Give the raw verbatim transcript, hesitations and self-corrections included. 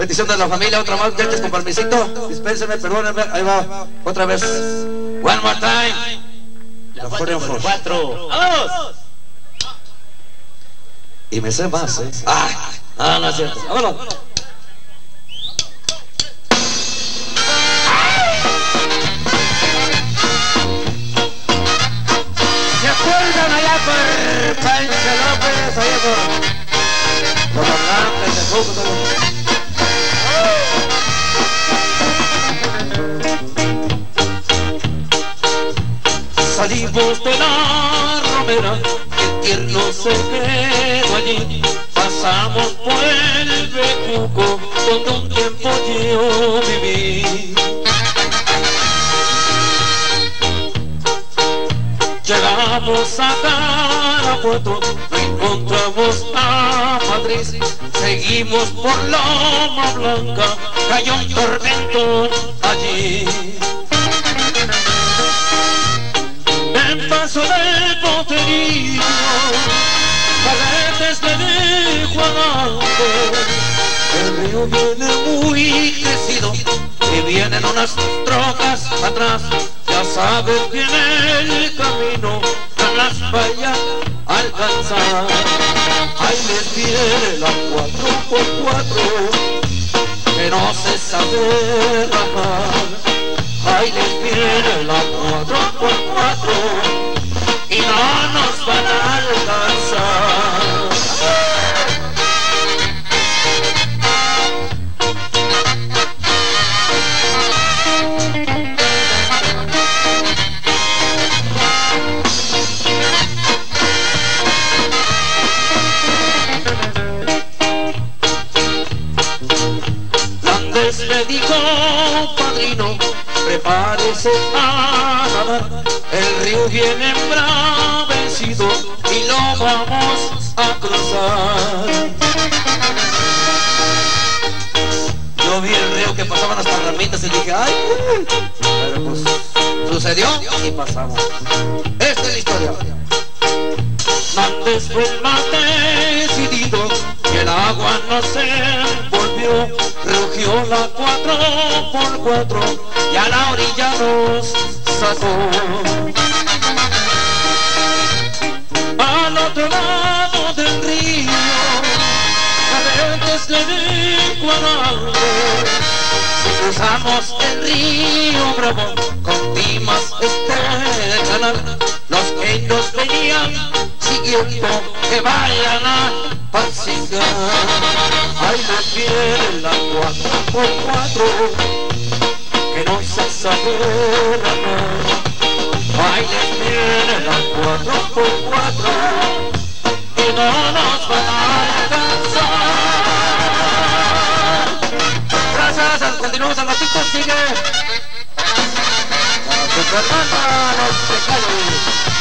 petición de la familia, otra más, ya que es con permisito. Dispénsenme, perdónenme, ahí va, otra vez. One more time. La cuatro por cuatro. ¡Vamos! Y me sé más, ¿eh? Ah, no, no es cierto. Vámonos. ¿Se acuerdan allá por Pancho López? Allá por... por Orlando, de fútbol. Salimos de la romera, el tierno se quedó allí. Pasamos por el Bejuco, donde un tiempo yo viví. Llegamos a Carapuerto, no encontramos a Madrid. Seguimos por Loma Blanca, cayó un tormento allí. En paso del Poterillo, Paletes le dijo a el río viene muy crecido y vienen unas trocas atrás. Ya saben que en el camino no las vaya a alcanzar. Ahí les viene la cuatro por cuatro que no se sabe rajar. Ahí les viene la cuatro por cuatro y no nos van a alcanzar. Landes le dijo, padrino, prepárese a nadar, el río viene embravecido y lo vamos a cruzar. Yo vi el río que pasaban hasta ramitas y dije, ay, pero pues sucedió y pasamos. Esta es la historia. Antes fue más decidido que el agua no se envolvió, rugió la cuatro por cuatro y a la orilla nos sacó. Al otro lado del río, Paletes le dijo a Ángel, si cruzamos el río Bravo, con Timas este canal, los que nos venían siguiendo que vayan a pacificar. Ahí les viene la cuatro por cuatro que no se sabe rajar. Ahí les viene la cuatro por cuatro y no nos van a alcanzar. Gracias, continuamos al ratito, sigue la Supermana, los pecados.